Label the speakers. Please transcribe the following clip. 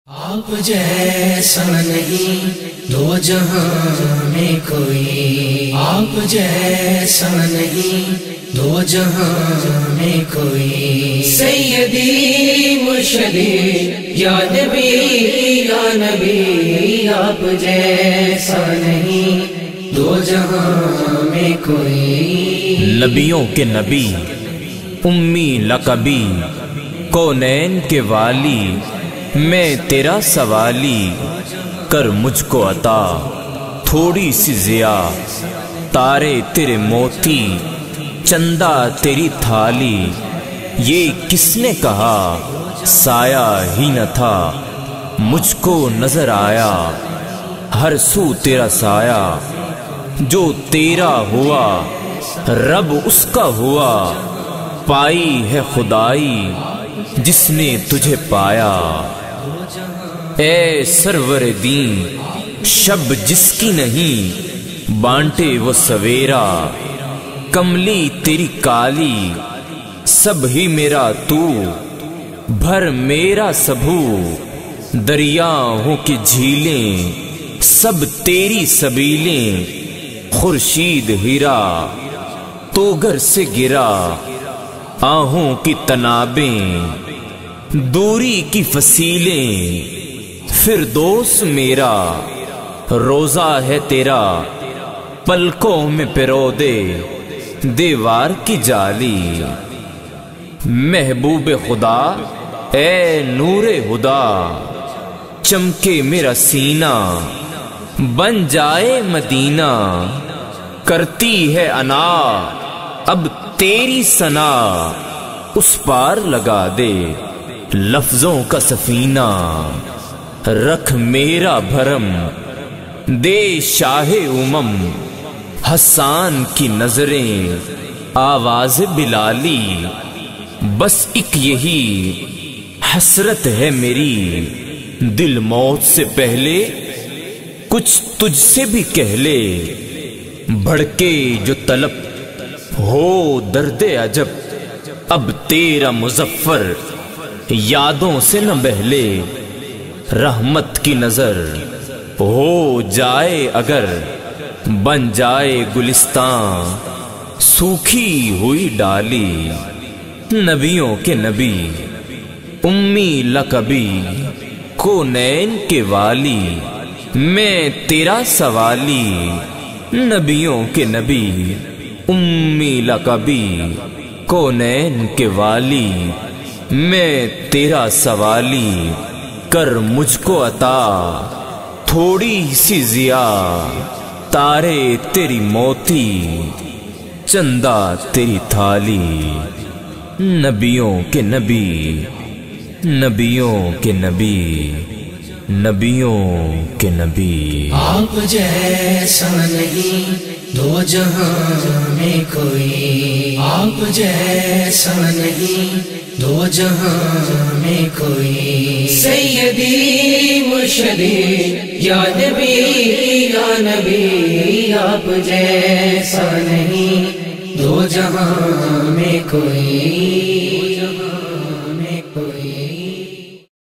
Speaker 1: آپ جیسا نہیں دو جہاں میں کوئی، آپ جیسا نہیں دو جہاں میں کوئی، سیدی مرشدی یا نبی آپ جیسا نہیں دو جہاں میں کوئی۔
Speaker 2: نبیوں کے نبی، امی لقبی، کونین کے والی، میں تیرا سوالی، کر مجھ کو عطا تھوڑی سی ضیا، تارے تیرے موتی، چندہ تیری تھالی، یہ کس نے کہا سایہ ہی نہ تھا، مجھ کو نظر آیا ہر سو تیرا سایہ، جو تیرا ہوا رب اس کا ہوا، پائی ہے خدائی جس نے تجھے پایا۔ اے سرور دین شب جس کی نہیں، بانٹے وہ سویرا، کملی تیری کالی، سب ہی میرا تو، بھر میرا سبھو، دریاؤں کی جھیلیں سب تیری سبیلیں، خورشید ہیرا تو گھر سے گرا، آہوں کی تنابیں دوری کی فصیلیں، فردوس میرا روزہ ہے تیرا، پلکوں میں پرو دے دیوار کی جالی، محبوب خدا اے نور خدا، چمکے میرا سینہ بن جائے مدینہ، کرتی ہے انا اب تیری ثنا، اس پار لگا دے لفظوں کا سفینہ، رکھ میرا بھرم دے شاہ امم، حسان کی نظریں آواز بلالی، بس ایک یہی حسرت ہے میری، دل موت سے پہلے کچھ تجھ سے بھی کہہ لے، بھڑکے جو طلب ہو درد عجب، اب تیرا مظفر یادوں سے نہ بہلے، رحمت کی نظر ہو جائے اگر، بن جائے گلستان سوکھی ہوئی ڈالی، نبیوں کے نبی، امی لقبی، کونین کے والی، میں تیرا سوالی، نبیوں کے نبی، امی لقبی، کونین کے والی، میں تیرا سوالی، کر مجھ کو عطا تھوڑی سی ضیا، تارے تیری موتی، چندہ تیری تھالی، نبیوں کے نبی، نبیوں کے نبی، نبیوں کے نبی۔
Speaker 1: آپ جیسا نہیں دو جہاں میں کوئی، آپ جیسا نہیں دو جہاں میں کوئی، سیدی مرشدی یا نبی آپ جیسا نہیں دو جہاں میں کوئی۔